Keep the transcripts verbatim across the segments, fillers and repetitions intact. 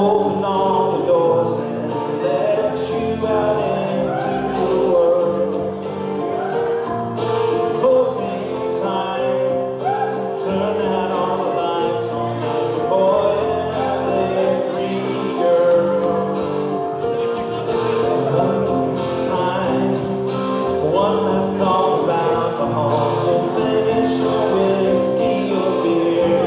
open all the doors and let you out into the world. Closing time, turn out all the lights on every boy and every girl. Home time, one last call of alcohol, so finish your whiskey or beer.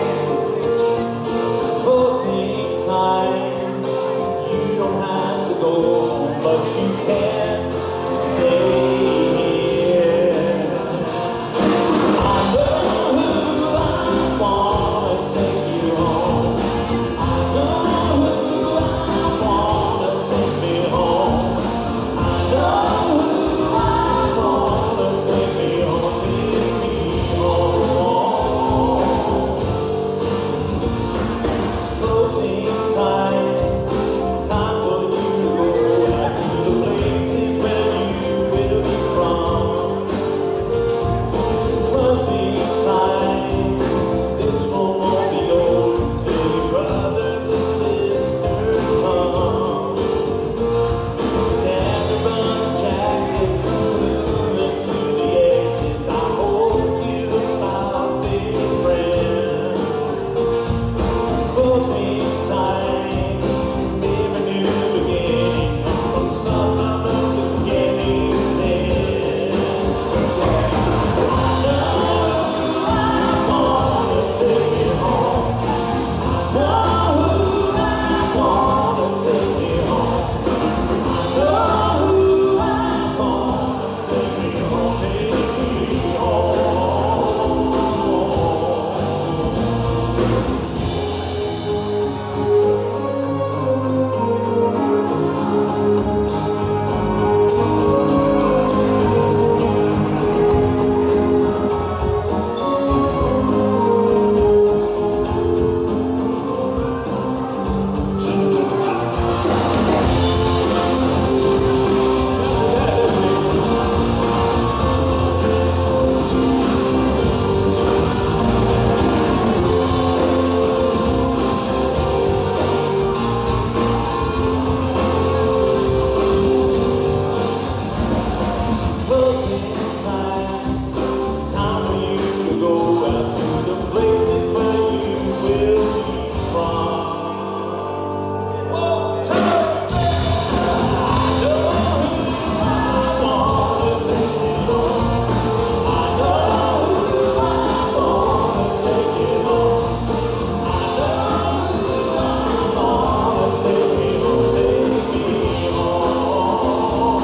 Closing time, you don't have to go home, but you can stay here. I know who I wanna take you home. I know who I wanna take me home. I know who I wanna take me home, take me home. Closing time, time for you to go out to the places where you will be from. Closing time, this one won't be over till your brothers or sisters come. Stand around jackets and moving to the exits. I hope you found a friend. Closing time, maybe new beginning from some of the beginning's end. I know I wanna take you home. I know I wanna take you home. I know I wanna take me home, take me home. Closing time, time for you to go out to the places where you will be from. Oh, time! I know who I wanna take you home. I know who I wanna take you home. I know who I wanna take me home, take me home.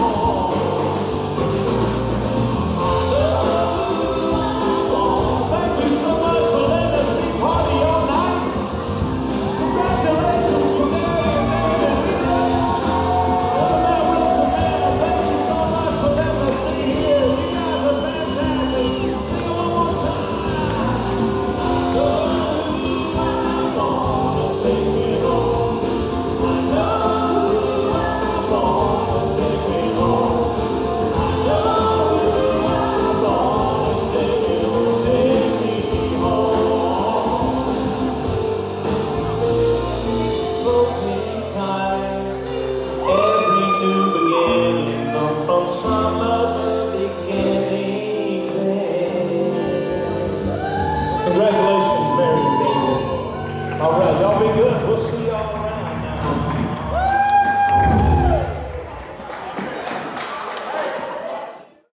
Thank you so much for letting us be party all night. Congratulations to Mary and Mary and Rita. Brother Wilson, man, thank you so much for letting us be here. You guys are fantastic. Sing it one more time. I know I wanna take me home. I know I wanna take me home. I know I wanna take me home, take me home. Closing time, every new beginning comes from some of the beginning's end. Congratulations, Mary and David. All right, y'all be good. We'll see.